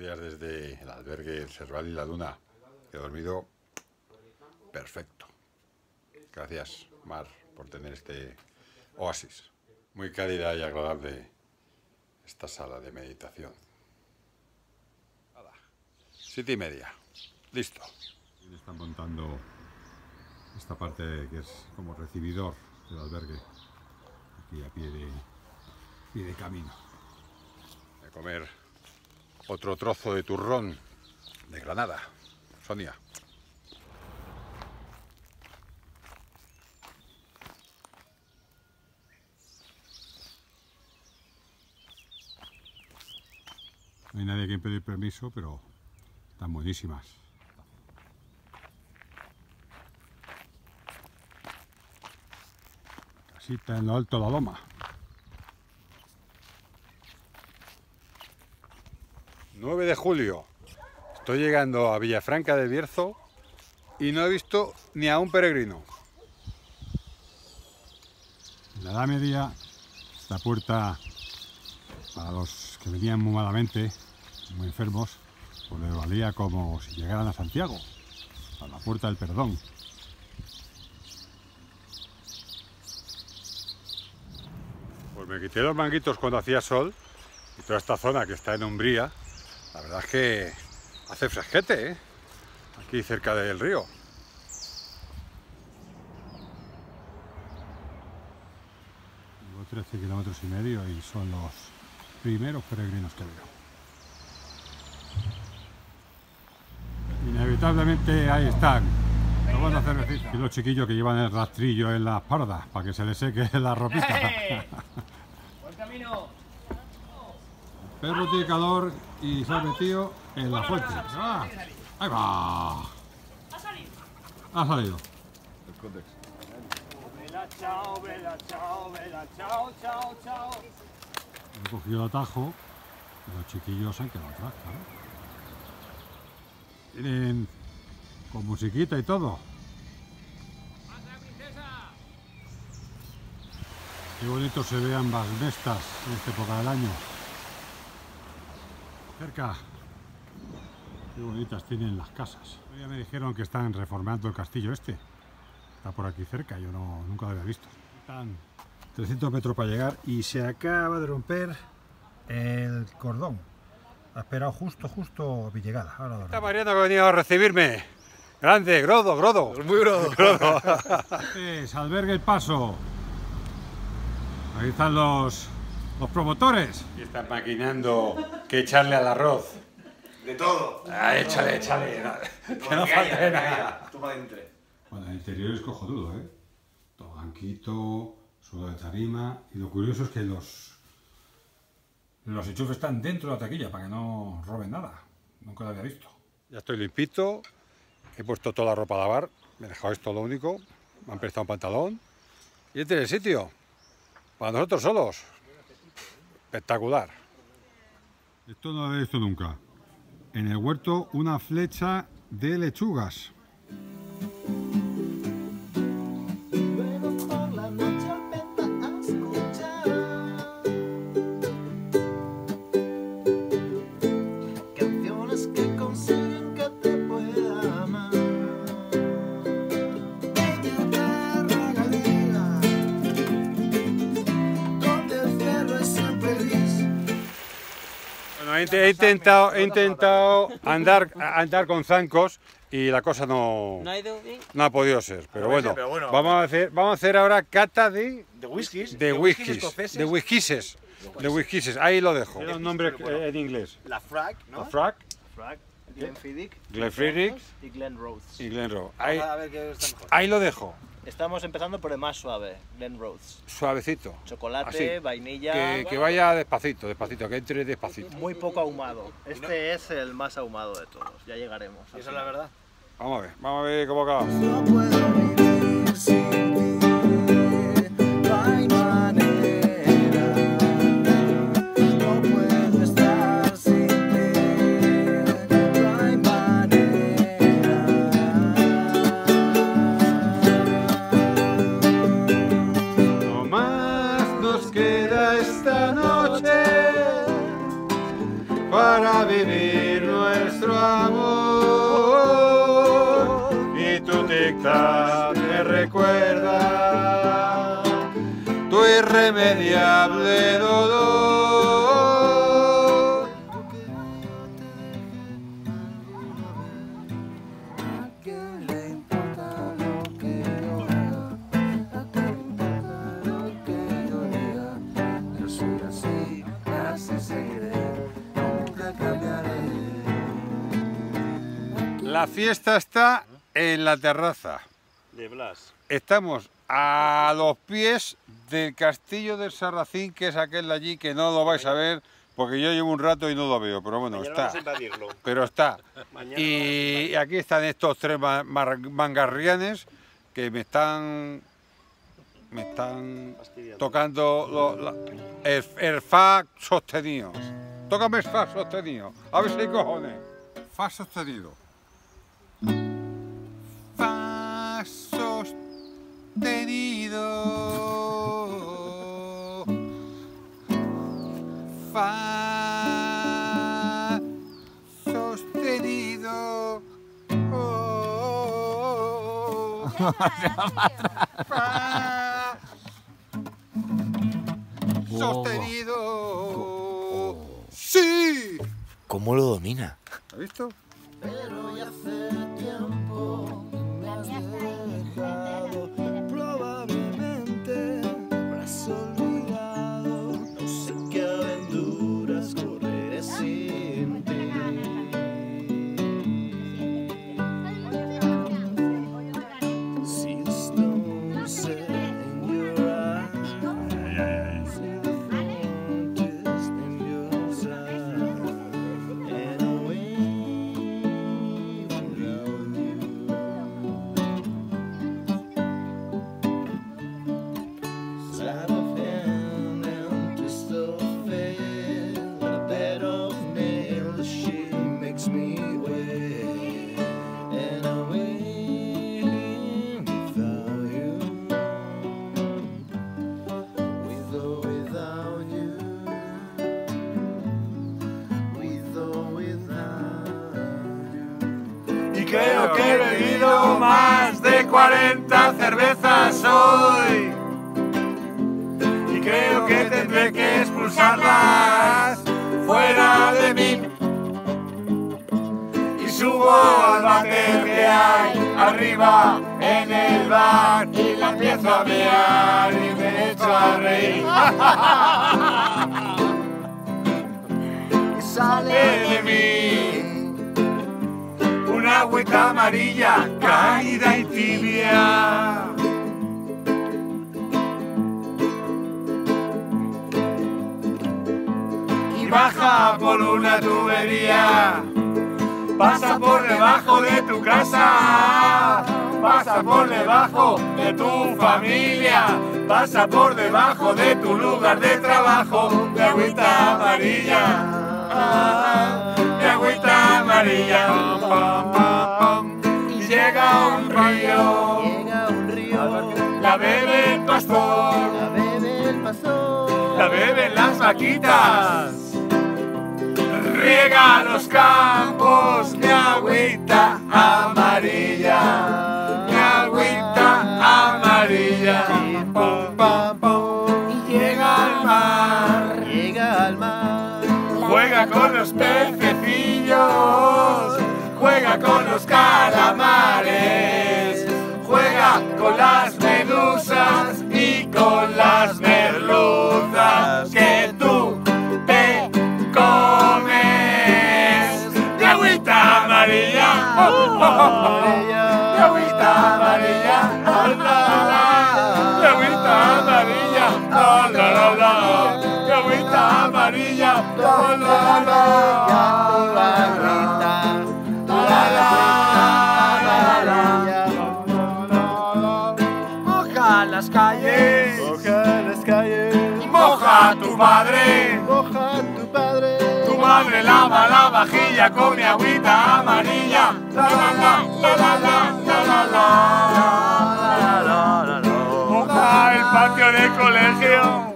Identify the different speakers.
Speaker 1: días desde el albergue El Serval y la Duna. He dormido perfecto. Gracias, Mar, por tener este oasis. Muy cálida y agradable esta sala de meditación. 7:30. Listo. Están montando esta parte que es como recibidor del albergue. Aquí a pie de camino. Voy a comer otro trozo de turrón de Granada. Sonia. No hay nadie a quien pedir permiso, pero están buenísimas. Casita en lo alto de la loma. 9 de julio. Estoy llegando a Villafranca del Bierzo y no he visto ni a un peregrino. En la Edad Media, esta puerta, para los que venían muy malamente, muy enfermos, pues les valía como si llegaran a Santiago, a la puerta del perdón. Pues me quité los manguitos cuando hacía sol y toda esta zona que está en Umbría, la verdad es que hace fresquete, ¿eh? Aquí cerca del río. Llevo 13 kilómetros y medio y son los primeros peregrinos que veo. Inevitablemente ahí están, tomando cervecita. Y los chiquillos que llevan el rastrillo en la espalda para que se les seque la ropita.
Speaker 2: ¡Buen camino!
Speaker 1: El perro tiene calor y se ha metido en la fuente. ¡Ah! ¡Ahí va! Ha salido.
Speaker 2: Vela, chao, vela, chao, vela, chao, chao, chao.
Speaker 1: He cogido el atajo y los chiquillos se han quedado atrás, claro. Vienen con musiquita y todo. Qué bonito se vean ambas mestas en esta época del año. Cerca. Qué bonitas tienen las casas. Ya me dijeron que están reformando el castillo este. Está por aquí cerca, yo nunca lo había visto. Están 300 metros para llegar y se acaba de romper el cordón. Ha esperado justo mi llegada. Ahora está Mariano que ha venido a recibirme. Grande, Grodo.
Speaker 3: Muy grodo.
Speaker 1: Es Albergue El Paso. Ahí están los promotores. Y están maquinando que echarle al arroz.
Speaker 3: De todo.
Speaker 1: Ah, échale. Que no falte nada.
Speaker 3: Tú para adentro.
Speaker 1: Bueno, el interior es cojonudo, ¿eh? Todo blanquito, suelo de tarima. Y lo curioso es que los enchufes están dentro de la taquilla para que no roben nada. Nunca lo había visto. Ya estoy limpito. He puesto toda la ropa a lavar. Me he dejado esto lo único. Me han prestado un pantalón. Y este es el sitio. Para nosotros solos. Espectacular. Esto no lo he visto nunca. En el huerto una flecha de lechugas. He intentado andar con zancos y la cosa no ha podido ser. Pero bueno, vamos a hacer ahora cata de whiskies. Ahí lo dejo. Tiene un nombre en inglés.
Speaker 3: La Frag, ¿no?
Speaker 1: La Frag.
Speaker 2: Glenfiddich
Speaker 3: y Glen Rhodes.
Speaker 1: Y Glen Rhodes.
Speaker 3: A ver qué está mejor.
Speaker 1: Ahí lo dejo.
Speaker 2: Estamos empezando por el más suave, Glen Rhodes.
Speaker 1: Suavecito.
Speaker 2: Chocolate,
Speaker 1: así,
Speaker 2: vainilla.
Speaker 1: Que vaya despacito, que entre despacito.
Speaker 2: Muy poco ahumado. Este es el más ahumado de todos. Ya llegaremos.
Speaker 3: ¿Y eso es la verdad?
Speaker 1: Vamos a ver cómo acabamos.
Speaker 4: No puedo vivir sin ti, no hay manera. No puedo estar sin ti, no hay manera.
Speaker 1: No más nos queda esta noche para vivir nuestro amor. Y tu tic-tac me recuerda tu irremediable dolor.
Speaker 4: ¿A quién le importa lo que yo haga? ¿A quién le importa lo que yo diga? Yo soy así, así seguiré, nunca cambiaré.
Speaker 1: La fiesta está en la terraza.
Speaker 3: De Blas.
Speaker 1: Estamos a los pies del castillo del Sarracín, que es aquel de allí que no lo vais a ver porque yo llevo un rato y no lo veo, pero bueno,
Speaker 3: Mañana
Speaker 1: está.
Speaker 3: vamos a invadirlo.
Speaker 1: Pero está.
Speaker 3: Mañana
Speaker 1: Y aquí están estos tres mangarrianes que me están
Speaker 3: Fastidiando.
Speaker 1: tocando el fa sostenido. Tócame el fa sostenido. A ver si hay cojones. Fa sostenido. Fa sostenido. Fa sostenido. Fa sostenido. ¡Sí!
Speaker 5: ¿Cómo lo domina?
Speaker 1: ¿Has visto?
Speaker 4: Pero ya hace tiempo que me has dejado, probablemente me habrás olvidado. No sé qué aventuras correré sin ti. See the stone set in your eyes, see the thorn twist in your side, and away without you. Sleight of hand and twist of fate, a bed of nails, she makes me wait, and away without you, with or without you, with or without you.
Speaker 1: Y creo que he bebido más de 40 cervezas hoy. Y creo que tendré que expulsarlas fuera de mí. Y subo al váter que hay arriba en el bar y la empiezo a mear y me echo a reír.
Speaker 4: Y sale
Speaker 1: de mí una agüita amarilla cálida y tibia. Y baja por una tubería, pasa por debajo de tu casa, pasa por debajo de tu familia, pasa por debajo de tu lugar de trabajo, de agüita amarilla. De agüita amarilla, pam, pam, pam. Y llega un río, la bebe el pastor, la beben las vaquitas, riega los campos, mi agüita amarilla, mi agüita amarilla, pam, pam, pam. Y llega al mar, juega con los pececillos, juega con los calamares, juega con las medusas y con las merluzas que tú te comes. De agüita amarilla, de agüita amarilla, la, la, la. De agüita amarilla, la, la, la, la. De agüita amarilla, la, la, la. Moja las calles, moja a tu padre, tu madre lava la vajilla con mi agüita amarilla, la la la la la la la la la. Moja el patio del colegio,